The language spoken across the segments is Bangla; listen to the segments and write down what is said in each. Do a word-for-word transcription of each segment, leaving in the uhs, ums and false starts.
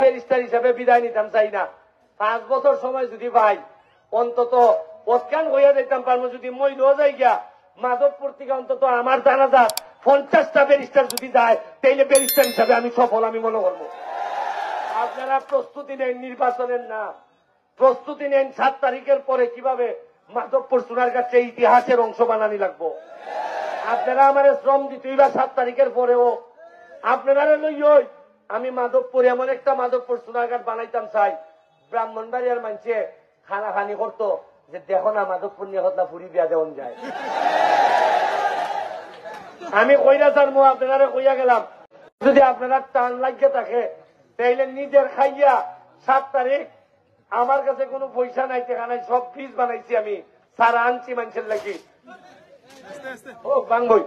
ব্যারিস্টার হিসাবে বিদায় নিতাম চাই না। পাঁচ বছর সময় যদি ভাই অন্তত পৎকান হইয়া যাইতাম পারবো, যদি মই লো যাই গিয়া মাধবপুর থেকে অন্তত আমার জানাজাত পঞ্চাশটা ব্যারিস্টার যদি যায় তাইলে ব্যারিস্টার হিসাবে আমি সফল আমি মনে করবো। আপনারা প্রস্তুতি নেন নির্বাচনের না, প্রস্তুতি নেন সাত তারিখের পরে কিভাবে মাধবপুর সোনারগাঁকে ইতিহাসের অংশ বানানি লাগবো। আপনারা আমার শ্রম দিতেই বা সাত তারিখের পরেও আপনারা লইই আমি মাধবপুর এমন একটা মাধবপুর সোনারঘাট বানাইতাম চাই, ব্রাহ্মণবাড়িয়ার মানুষে খানা খানি করতো যে দেখো না মাধবপুর নিয়ে কথা পুরি বিয়া দেওয়ান যায়। আমি কইরা জানবো আপনারা কইয়া গেলাম, যদি আপনারা টান লাগিয়ে থাকে তাইলে নিজের খাইয়া সাত তারিখ আমার কাছে কোনো পয়সা নাই টাকা নাই, সব ফিস বানাইছি আমি সারা আনছি মানুষের লাগি। ও বাংবই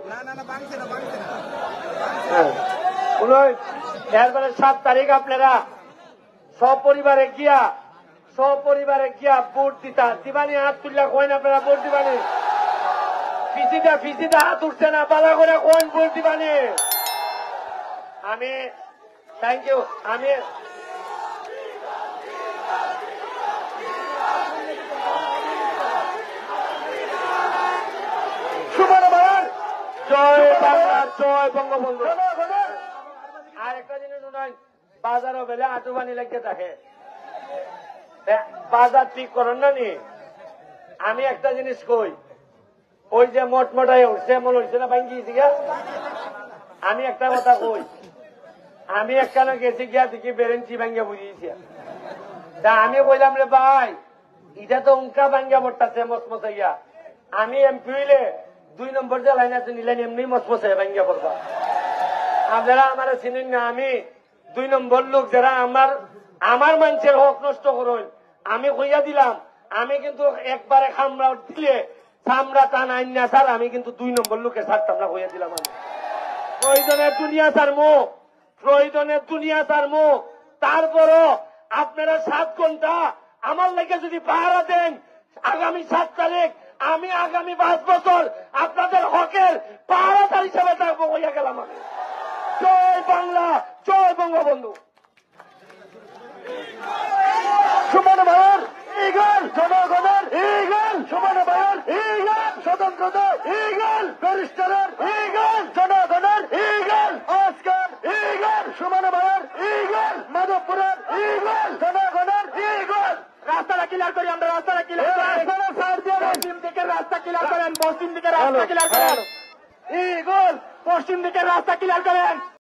এরপরে সাত তারিখ আপনারা সপরিবারে গিয়া সপরিবারে গিয়া ভোট দিতা দিবানি, হাত তুললা কইন আপনারা ভোট দিবানি, ফিসিটা ফিসিটা হাত উঠছে না পালা করে কইন ভোট দিবানি। আমি থ্যাংক ইউ। আমি জয় বাংলা, জয় বঙ্গবন্ধু। আর একটা জিনিস শুনেন, বাজারও বেলে আটু পানি লেগে থাকে, বাজার ঠিক করেন না নি। আমি একটা জিনিস কই, ওই যে মোট মোটাই উঠছে মনে হচ্ছে না ভাঙ্গি গিয়া, আমি একটা কথা কই, আমি একখানে গেছি গিয়া দেখি বেরেন্সি ভাঙ্গিয়া বুঝিয়েছি। তা আমি কইলাম রে ভাই এটা তো উনকা ভাঙ্গিয়া পড়তাছে মসমসাইয়া, আমি এমপি হইলে দুই নম্বর যে লাইন আছে নিলেন এমনি মসমসাইয়া ভাঙ্গিয়া পড়বা। আপনারা আমার চিনেন না, আমি দুই নম্বর লোক যারা আমার আমার মানুষের হক নষ্ট করুন আমি কইয়া দিলাম, আমি কিন্তু একবারে খামড়া দিলে চামড়া টান আইন না স্যার, আমি কিন্তু দুই নম্বর লোকে ছাড়তাম না কইয়া দিলাম। আমি প্রয়োজনের দুনিয়া ছাড়মো, প্রয়োজনের দুনিয়া ছাড়মো, তারপরও আপনারা সাত ঘন্টা আমার লাগে যদি পাহারা দেন আগামী সাত তারিখ আমি আগামী পাঁচ বছর আপনাদের হকের পাহারাদার হিসেবে থাকবো কইয়া গেলাম আমি। জয় বাংলা, জয় বঙ্গবন্ধু। সুমন ভাইয়ের ইগল, জনগণের ইগল, সুমন ভাইয়ের ইগল, স্বতন্ত্রতা ইগল, ব্যারিস্টারের ইগল, জনগণের ইগল, আজকের ইগল, সুমন ভাইয়ের ইগল, মাধবপুরের ইগল, জনগণের ইগল। রাস্তাটা ক্লিয়ার করি আমরা, রাস্তাটা ক্লিয়ার করেন, পশ্চিম দিকের রাস্তা ক্লিয়ার করেন, পশ্চিম দিকের রাস্তা ক্লিয়ার করেন, ইগল পশ্চিম দিকের রাস্তা ক্লিয়ার করেন।